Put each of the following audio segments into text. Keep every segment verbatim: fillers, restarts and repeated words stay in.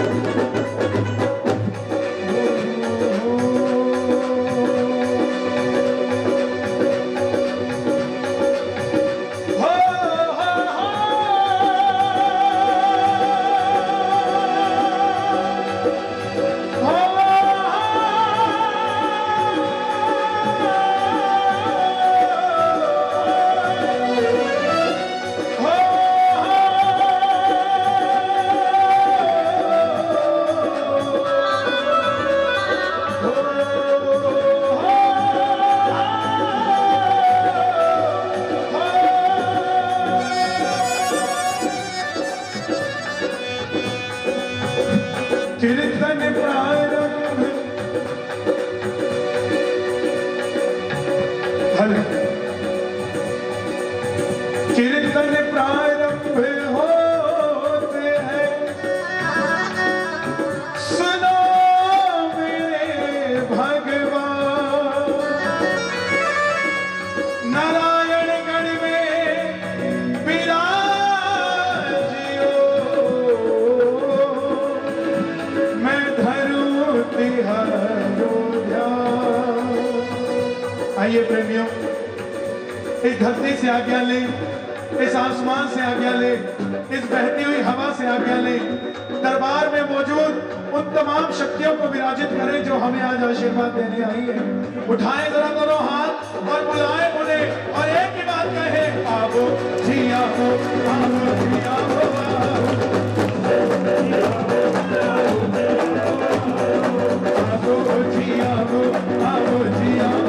आइए प्रेमियों, इस धरती से आज्ञा ले, इस आसमान से आज्ञा ले, इस बहती हुई हवा से आज्ञा ले, दरबार में मौजूद उन तमाम शक्तियों को विराजित करें जो हमें आज आशीर्वाद देने आई है। उठाएं जरा दोनों हाथ और बुलाएं उन्हें और एक ही बात कहे, आओ जी आओ, आओ जी आओ, आओ जी आओ, आओ जी आओ,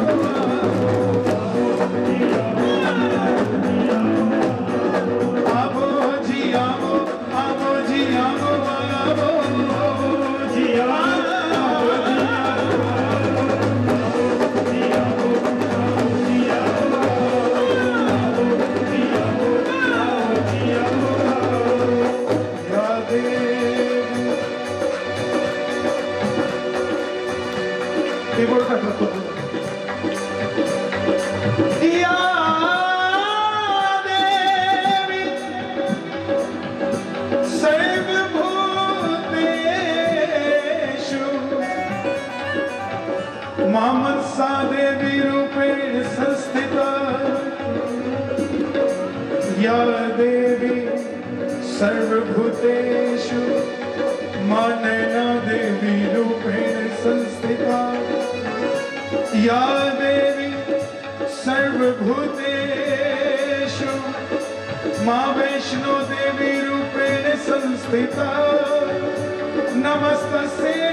मनसा देवी रूपेण संस्थिता, या देवी सर्वभूतेषु मानना देवी रूपेण संस्थिता, या देवी सर्वभूतेषु मां वैष्णो देवी रूपेण संस्थिता, नमस्तस्यै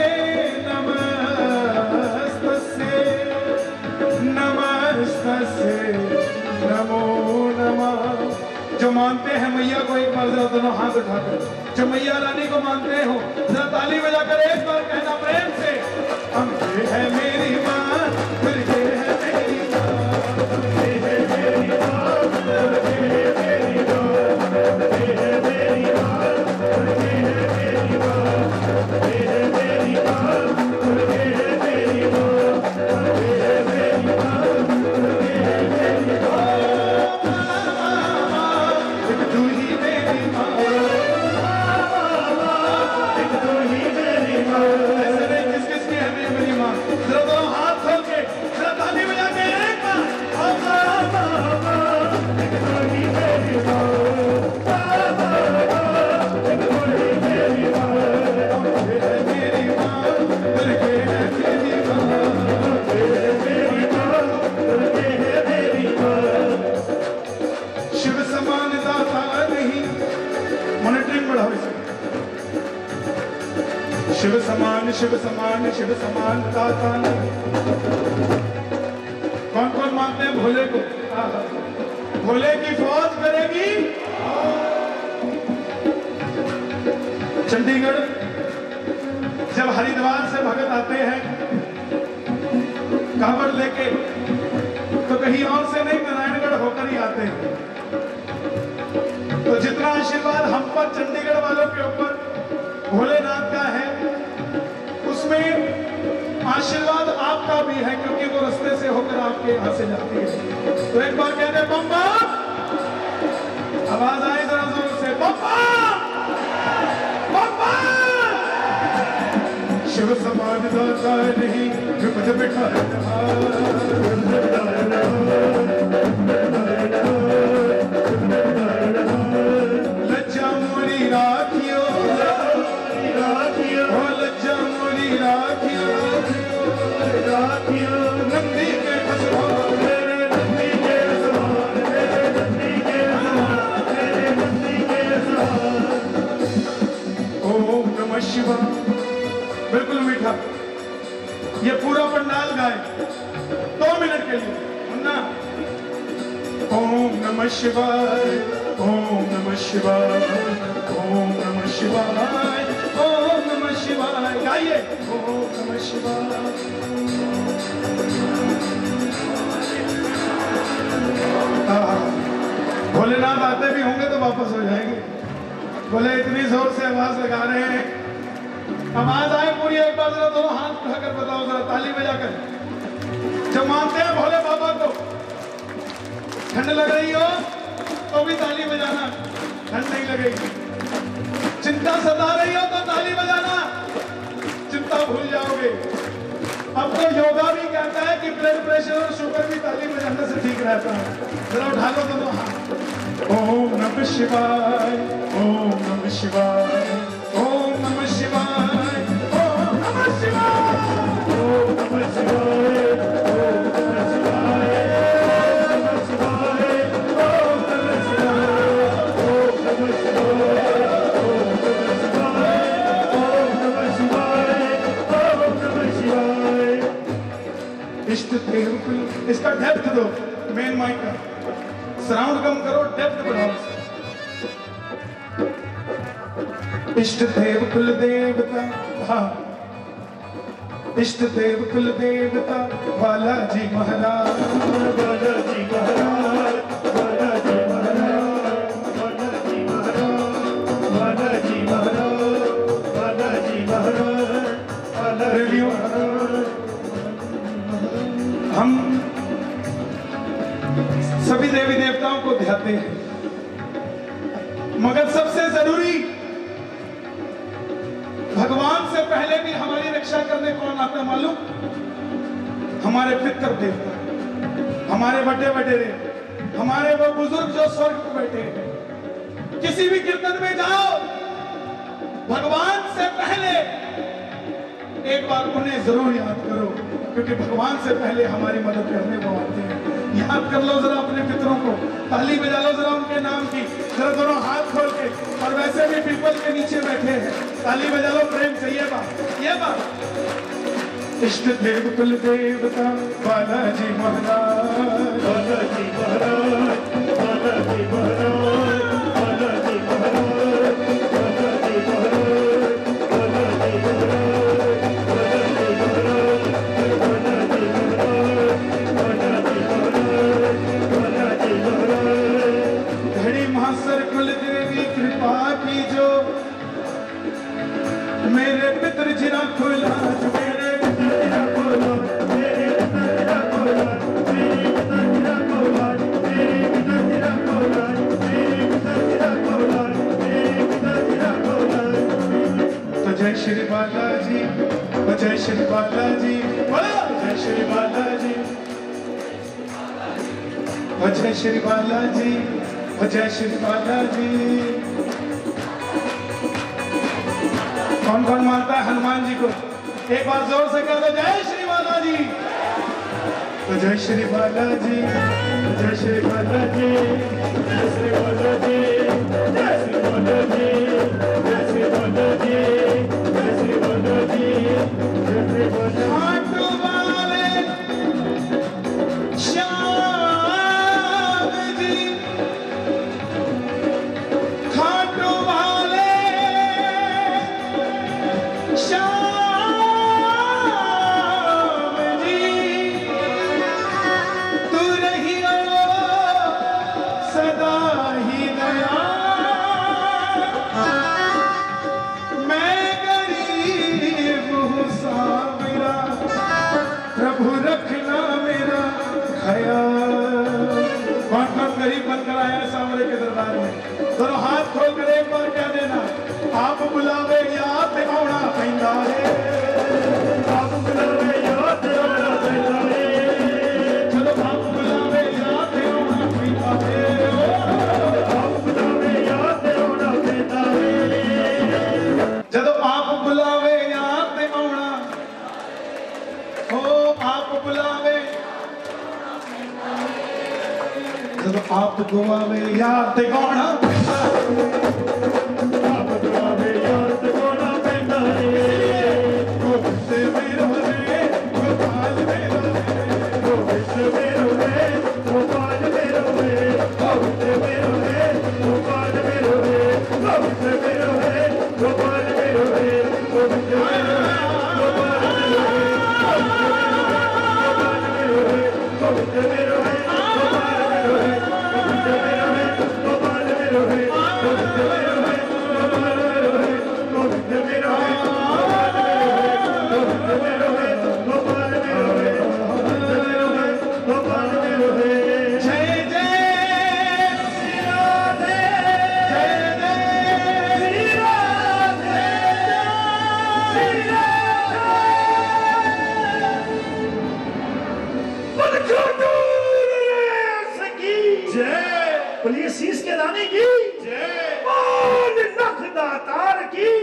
नमो नमः। जो मानते हैं मैया को एक बार जरा दोनों हाथ उठाकर, जो मैया रानी को मानते हो जरा ताली बजाकर एक बार कहना प्रेम से, हम ये है मेरी माँ, फिर ये है मेरी माँ, ये है मेरी माँ, ये है मेरी माँ, ये है मेरी माँ, ये है मेरी माँ, ये है मेरी माँ, ये है मेरी माँ, ये है मेरी माँ। शिव समान शिव समान शिव समान दाता नहीं। कौन कौन मानते हैं भोले को? भोले की फौज करेगी। चंडीगढ़ जब हरिद्वार से भगत आते हैं कांवड़ लेके, तो कहीं और से नहीं नारायणगढ़ होकर ही आते हैं। तो जितना आशीर्वाद हम पर चंडीगढ़ वालों के ऊपर भोलेनाथ का है, उसमें आशीर्वाद आपका भी है, क्योंकि वो रास्ते से होकर आपके यहां से जाती है। तो एक बार कहते हैं बम बम, आवाज आई जरा जोर से, बम बम बम बम। शिव समान दाता नहीं विपद बिठाए लज्जा मोरी राखियो ओ लज्जा मोरी राखियो राखियो नंदी के खसवान मेरे नंदी के खसवान मेरे नंदी के खसवान मेरे नंदी के खसवान। ओम नमः शिवाय। बिल्कुल मीठा ये पूरा पंडाल गाए दो मिनट के लिए ना। ओम नमः शिवाय ओम नमः शिवाय ओम नमः शिवाय ओम नमः शिवाय गाइए ओम नमः शिवाय। भोलेनाथ आते भी होंगे तो वापस हो जाएंगे। बोले इतनी जोर से आवाज लगा रहे हैं, आवाज आए पूरी एक बार जरा दोनों हाथ उठाकर बताओ जरा ताली बजाकर। जब मानते हैं भोले बाबा को, ठंड लग रही हो तो भी ताली बजाना, ठंड नहीं लगेगी। चिंता सता रही हो तो ताली बजाना, चिंता भूल जाओगे। अब तो योगा भी कहता है कि ब्लड प्रेशर और शुगर भी ताली बजाने से ठीक रहता है। जरा उठा लो दोनों हाथ। ओम नमः शिवाय ओम नमः शिवाय ओम नमः शिवाय ओम नमः शिवाय ओम नमः शिवाय ओम नमः शिवाय नमः शिवाय ओम नमः शिवाय ओम नमः शिवाय ओम नमः शिवाय ओम नमः शिवाय। इष्ट देव कुल इसका डेप्थ दो, मेन माइक का साउंड कम करो, डेप्थ बढ़ाओ। इष्ट देव कुल देवता हाँ इष्ट देव कुल देवता बालाजी महाराज बालाजी महाराज बालाजी महाराज बालाजी महाराज बालाजी महाराज बालाजी महाराज बालाजी महाराज। हम सभी देवी देवताओं को ध्याते हैं, मगर सबसे जरूरी भगवान से पहले भी हमारी रक्षा करने कौन आता मालूम? हमारे पितृ देवता, हमारे बड़े वडेरे, हमारे वो बुजुर्ग जो स्वर्ग में बैठे हैं। किसी भी कीर्तन में जाओ, भगवान से पहले एक बार उन्हें जरूर याद करो, क्योंकि भगवान से पहले हमारी मदद करने वो आते हैं। याद कर लो जरा अपने पितरों को, ताली बजा लो जरा उनके नाम की, जरा दोनों हाथ खोल के। और वैसे भी पीपल के नीचे बैठे हैं, ताली बजा लो प्रेम से। ये बात ये बात इष्ट देव कुल देवता बालाजी महाराज बालाजी महाराज बालाजी महाराज बालाजी महाराज बालाजी महाराज बालाजी महाराज बालाजी महाराज। घड़ी महासर कुल देवी कृपा की जो मेरे पितर जिना खोला जो मेरे पितर जिना खोला मेरे पितर जिना खोला मेरे पितर जिना खोला मेरे पितर जिना खोला मेरे पितर जिना खोला मेरे पितर जिना खोला। तो जय श्री बालाजी तो जय श्री बालाजी बोलो जय श्री बालाजी जय श्री बालाजी जय श्री बालाजी। कौन कौन मानता है हनुमान जी को? एक बार जोर से कह दो जय श्री बालाजी। तो जय श्री बालाजी जय श्री बालाजी जय श्री बालाजी जय श्री बालाजी जय श्री बालाजी जय श्री बालाजी जय श्री बालाजी। श्याम जी खाटू वाले श्याम जी तू रहियो सदा ही दया। मैं गरीब हूँ सावरा प्रभु रखना मेरा ख्याल। कौन कौन गरीब बनकर आया सावरे के दरबार में? दोनों हाथ खोल कर एक बार कह देना, आप बुलावे या आप आना पैंदा गवावे यार ते कौन पैंदा रब गवावे यार ते कौन पैंदा गोविंद मेरो रे गोपाल मेरो रे गोविंद मेरो रे गोपाल मेरो रे गोविंद मेरो रे गोपाल मेरो रे गोविंद मेरो रे गोपाल मेरो रे गोविंद मेरो रे गोपाल मेरो रे गोविंद मेरो रे गोपाल मेरो रे गोविंद मेरो रे गोपाल मेरो रे गोविंद मेरो रे गोपाल मेरो रे गोविंद मेरो रे गोपाल मेरो रे गोविंद मेरो रे गोपाल मेरो रे गोविंद मेरो रे गोपाल मेरो रे जय जय श्री राधे जय जय श्री राधे श्री राधे जय पुलिस के दाने की जय नख दातार की